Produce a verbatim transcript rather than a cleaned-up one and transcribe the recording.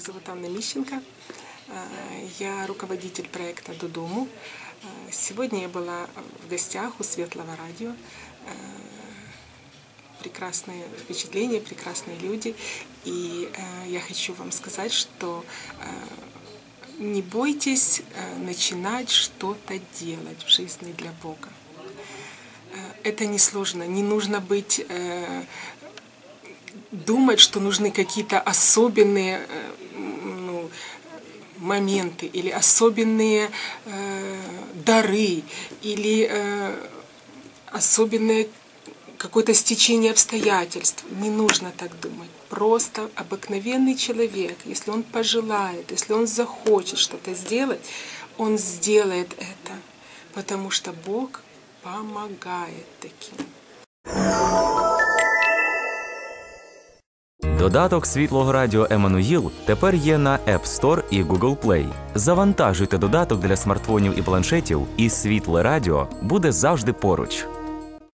зовут Анна Мищенко. Я руководитель проекта «Додому». Сегодня я была в гостях у Светлого радио. Прекрасные впечатления, прекрасные люди. И я хочу вам сказать, что не бойтесь начинать что-то делать в жизни для Бога. Это несложно, не нужно быть, думать, что нужны какие-то особенные ну, моменты или особенные э, дары или э, особенное какое-то стечение обстоятельств. Не нужно так думать. Просто обыкновенный человек, если он пожелает, если он захочет что-то сделать, он сделает это, потому что Бог помогает таким. Додаток Світлого радіо «Еммануїл» тепер є на App Store і Google Play. Завантажуйте додаток для смартфонів і планшетів, і Світле радіо буде завжди поруч.